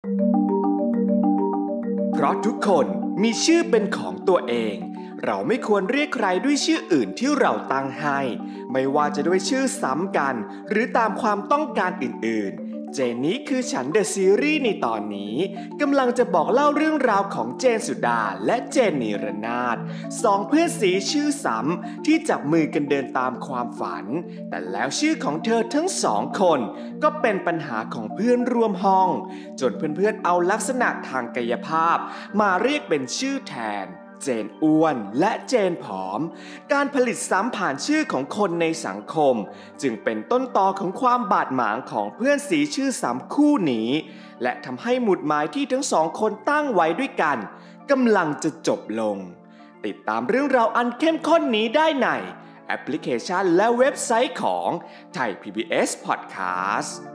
เพราะทุกคนมีชื่อเป็นของตัวเองเราไม่ควรเรียกใครด้วยชื่ออื่นที่เราตั้งให้ไม่ว่าจะด้วยชื่อซ้ำกันหรือตามความต้องการอื่นๆเจนนี้คือฉันเดอะซีรีส์ในตอนนี้กำลังจะบอกเล่าเรื่องราวของเจนสุดาและเจนนิรนาถสองเพื่อนสีชื่อซ้ำที่จับมือกันเดินตามความฝันแต่แล้วชื่อของเธอทั้งสองคนก็เป็นปัญหาของเพื่อนร่วมห้องจนเพื่อนๆเอาลักษณะทางกายภาพมาเรียกเป็นชื่อแทนเจนอ้วนและเจนผอมการผลิตซ้ำผ่านชื่อของคนในสังคมจึงเป็นต้นตอของความบาดหมางของเพื่อนสีชื่อซ้ำคู่นี้และทำให้หมุดหมายที่ทั้งสองคนตั้งไว้ด้วยกันกำลังจะจบลงติดตามเรื่องราวอันเข้มข้นนี้ได้ในแอปพลิเคชันและเว็บไซต์ของ Thai PBS Podcast